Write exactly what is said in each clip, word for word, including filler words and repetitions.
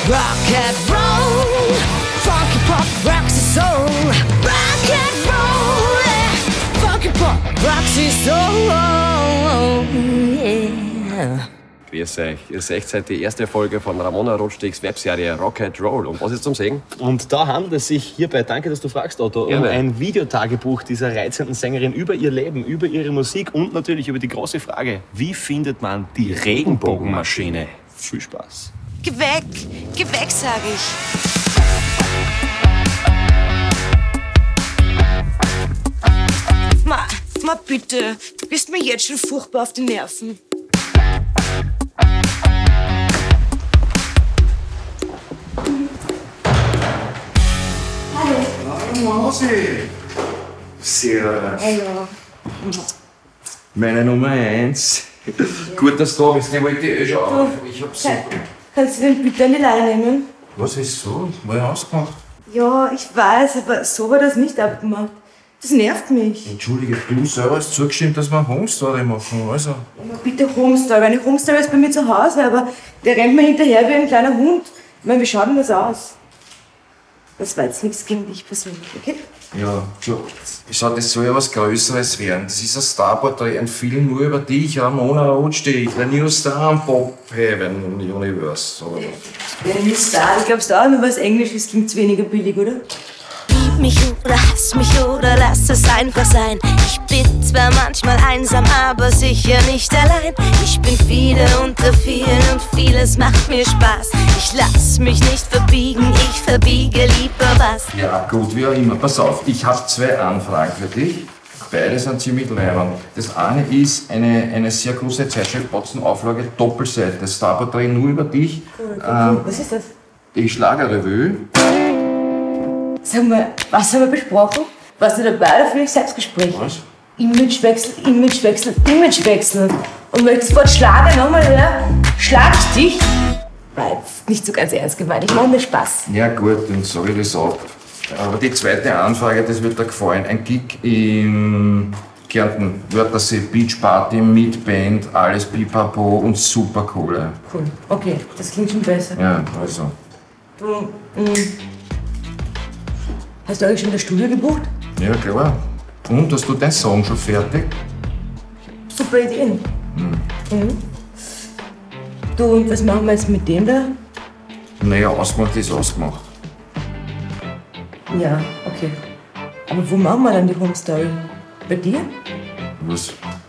Rock and roll, funky pop rocks the soul. Rock and roll, yeah. Funky pop rocks the soul, yeah. Grüß euch. Ihr seht heute die erste Folge von Ramona Rotstichs Webserie Rock and Roll. Und was ist zum Segen? Und da handelt es sich hierbei, danke, dass du fragst, Otto, Gerne. um ein Videotagebuch dieser reizenden Sängerin über ihr Leben, über ihre Musik und natürlich über die große Frage, wie findet man die Regenbogenmaschine? Viel Spaß. Geh weg, geh weg, sag ich. Ma, ma bitte, du gehst mir jetzt schon furchtbar auf die Nerven. Mausi! Servus. Hallo. Meine Nummer eins. Gut, dass du da bist. Ich wollte eh schon auf. Ich hab's so. Kannst du den bitte an die Leine nehmen? Was ist so? War ja ausgemacht. Ja, ich weiß, aber so war das nicht abgemacht. Das nervt mich. Entschuldige, du selber hast zugestimmt, dass wir Homestory machen. Also. Ja, bitte Homestory. Eine Homestory ist bei mir zu Hause, aber der rennt mir hinterher wie ein kleiner Hund. Ich meine, wie schaut denn das aus? Das war jetzt nichts gegen dich persönlich, okay? Ja, du, schau, das soll ja was Größeres werden. Das ist ein Starporträt, ein Film nur über dich, Ramona Rotstich, the new star am Pop Heaven Universe. Oder? Der New Star, ich glaubst auch, nur was Englisch ist, klingt's weniger billig, oder? Lieb mich oder hass mich oder lass es einfach sein. Ich bin zwar manchmal einsam, aber sicher nicht allein. Ich bin viele unter vielen und vieles macht mir Spaß. Ich lass mich nicht verbiegen, ich verbiege lieber was. Ja, gut, wie auch immer. Pass auf, ich habe zwei Anfragen für dich. Beide sind ziemlich leibend. Das eine ist eine, eine sehr große Zeitschrift, Botzen-Auflage, Doppelseite, Starporträt nur über dich. Ähm, Was ist das? die Schlagerrevue. Sag mal, was haben wir besprochen? Warst du dabei oder für dich Selbstgespräch? Was? Imagewechsel, Imagewechsel, Imagewechsel. Und wenn ich das Wort Schlager nochmal höre, schlag ich dich. War jetzt nicht so ganz ernst gemeint, ich mache mir Spaß. Ja gut, dann sage ich das ab. Aber die zweite Anfrage, das wird dir gefallen. Ein Gig in Kärnten, Wörthersee, Beach Party mit Band, alles pipapo und super Kohle. Cool, okay, das klingt schon besser. Ja, also. Du, mm, hast du eigentlich schon das Studio gebucht? Ja, klar. Und, hast du deinen Song schon fertig? Super Ideen. Mhm. Mhm. Du, und was machen wir jetzt mit dem da? Naja, ausgemacht ist ausgemacht. Ja, okay. Aber wo machen wir dann die Home Story? Bei dir? Was?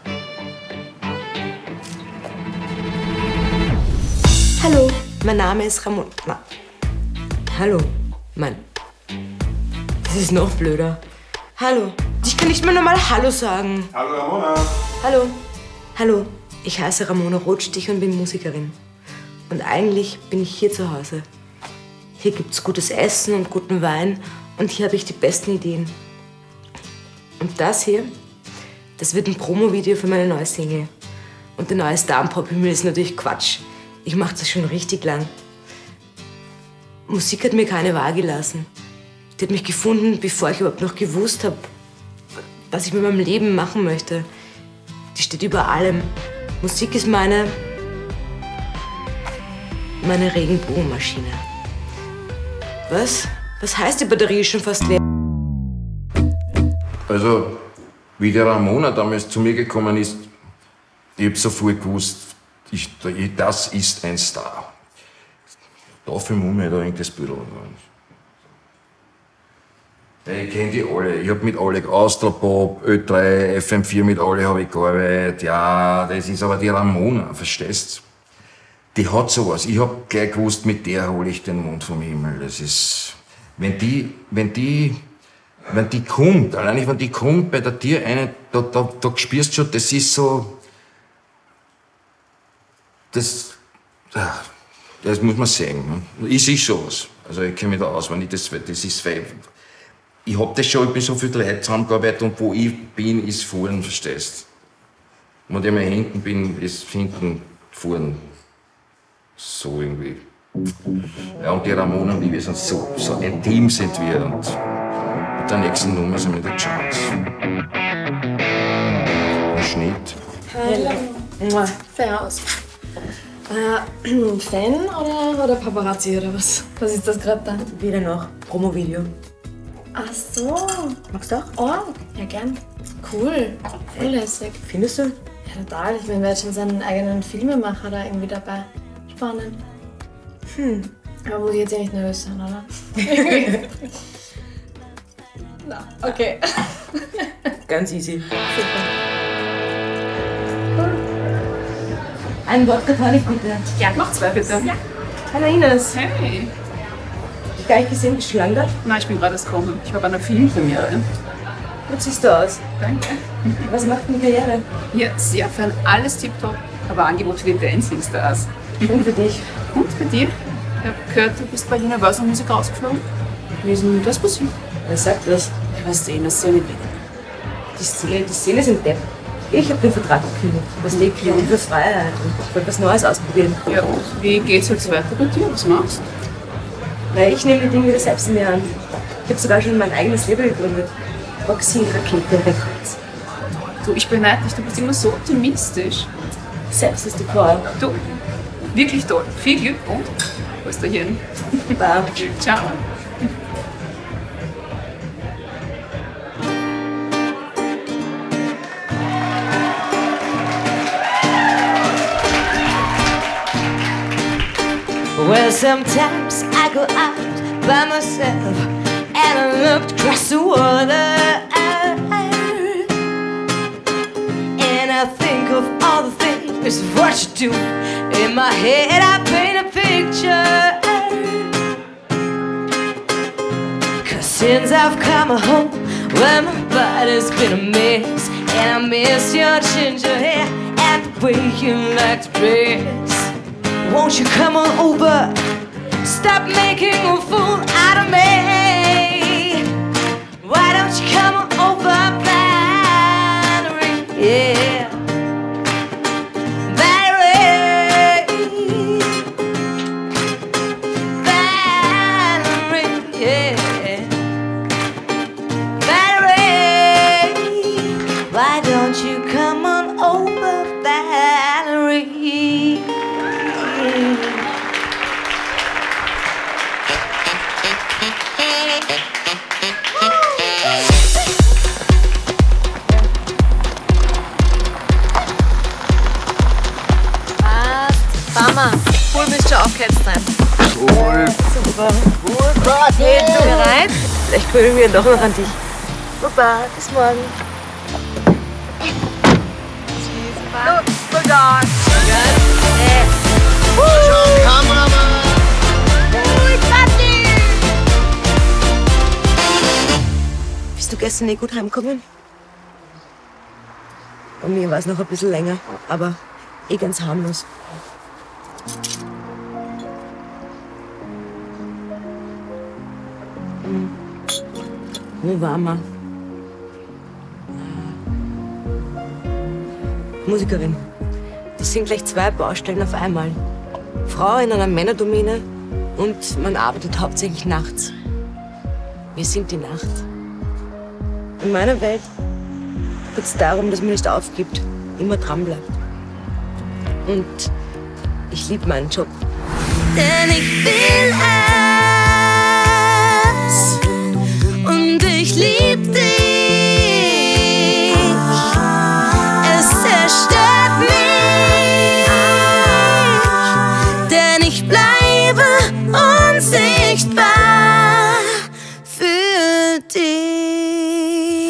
Hallo, mein Name ist Ramon. Na. Hallo, Mann. Das ist noch blöder. Hallo. Ich kann nicht mal normal Hallo sagen. Hallo Ramona. Hallo. Hallo. Ich heiße Ramona Rotstich und bin Musikerin. Und eigentlich bin ich hier zu Hause. Hier gibt's gutes Essen und guten Wein. Und hier habe ich die besten Ideen. Und das hier, das wird ein Promo-Video für meine neue Single. Und der neue Star am Pop-Himmel ist natürlich Quatsch. Ich mache das schon richtig lang. Musik hat mir keine Wahl gelassen. Die hat mich gefunden, bevor ich überhaupt noch gewusst habe, was ich mit meinem Leben machen möchte. Die steht über allem. Musik ist meine... meine Regenbogenmaschine. Was? Was heißt, die Batterie ist schon fast leer? Also, wie die Ramona damals zu mir gekommen ist, ich hab sofort gewusst, ich, das ist ein Star. Dafür muss man da irgendwas büdeln. Ich kenne die alle. Ich hab mit alle Austropop, Ö drei, F M vier, mit alle habe ich gearbeitet. Ja, das ist aber die Ramona, verstehst? Die hat sowas. Ich hab gleich gewusst, mit der hole ich den Mond vom Himmel. Das ist, wenn die, wenn die, wenn die kommt, allein wenn die kommt bei der Tür eine, da, da, da spürst du schon, das ist so, das, das muss man sagen. Ich sehe sowas. Also ich kenne mich da aus, wenn ich das, das ist, ich hab das schon, ich bin so viele Leute zusammengearbeitet und wo ich bin, ist vorn, verstehst? Und wenn ich mal hinten bin, ist hinten vorn. So irgendwie. Ja, und die Ramona und ich, wir sind so, so ein Team sind wir. Und mit der nächsten Nummer sind wir in der Charts. Ein Schnitt. Hallo. Servus. Äh, Fan oder, oder Paparazzi oder was? Was ist das gerade da? Wieder noch. Promo-Video. Ach so. Magst du auch? Oh, ja gern. Cool. Voll lässig. Findest du? Ja, total. Ich meine, wer hat schon seinen eigenen Filmemacher da irgendwie dabei? Spannend. Hm. Aber muss ich jetzt ja nicht nervös sein, oder? Na, okay. Ganz easy. Super. Ein Wodka Tonic bitte. Ja, noch zwei bitte. Ja. Hallo Ines. Hey. Ich hab gar nicht gesehen, bist du lang da? Nein, ich bin gerade erst gekommen. Ich war bei einer Filmpremiere. Gut siehst du aus. Danke. Was macht denn die Karriere? Ja, sehr fein. Alles tipptopp. Aber Angebot für die Dancing Stars. Und für dich? Und bei dir? Ich hab gehört, du bist bei Universal Music rausgeflogen. Wie ist denn das passiert? Wer sagt das? Ich weiß eh, das ist ja nicht weg. Die Szene, die Szene sind depp. Ich hab den Vertrag gekündigt. Was liegt kreative Freiheit und ich wollte was Neues ausprobieren. Ja, und wie geht's jetzt weiter bei dir? Was machst du? Na, ich nehme die Dinge wieder selbst in die Hand. Ich habe sogar schon mein eigenes Label gegründet. Roxy Rakete Records. Du, ich beneide dich, du bist immer so optimistisch. Selbst ist die Frau. Du, wirklich toll. Viel Glück und wo ist der hin? Wow. Ciao. Well, sometimes I go out by myself and I look across the water, and I think of all the things of what you do. In my head I paint a picture, 'cause since I've come home, well, my body's been a mess, and I miss your ginger hair and the way you like to dress. Won't you come on over? Stop making a fool out of me. Why don't you come on over, Valerie? Yeah, Valerie, Valerie, yeah, Valerie. Why don't you come on over, Valerie? Mama, cool, müsst ihr aufgehetzt sein. Cool. Super. Hey, du bereit? Vielleicht gewöhnen wir doch noch an dich. Super, bis morgen. Bist du gestern nicht gut heimgekommen? Bei mir war es noch ein bisschen länger, aber eh ganz harmlos. Hm. Wo war man? Musikerin. Das sind gleich zwei Baustellen auf einmal. Frau in einer Männerdomäne und man arbeitet hauptsächlich nachts. Wir sind die Nacht. In meiner Welt geht es darum, dass man nicht aufgibt, immer dran bleibt. Und ich liebe meinen Job. Denn ich will es und ich lieb dich. Es zerstört mich, denn ich bleibe unsichtbar für dich.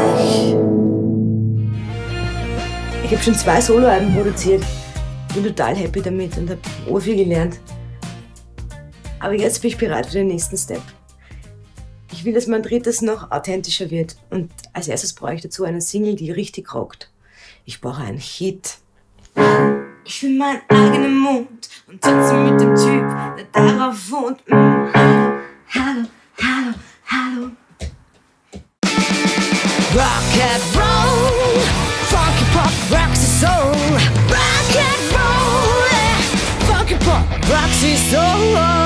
Ich habe schon zwei Soloalben produziert. Bin total happy damit und habe auch viel gelernt. Aber jetzt bin ich bereit für den nächsten Step. Ich will, dass mein drittes noch authentischer wird. Und als erstes brauche ich dazu eine Single, die richtig rockt. Ich brauche einen Hit. Ich will meinen eigenen Mond und tanze mit dem Typ, der darauf wohnt. Mm, hallo, hallo, hallo. Rock and roll, funky pop rocks the soul. Rock and roll, funky pop rocks the soul.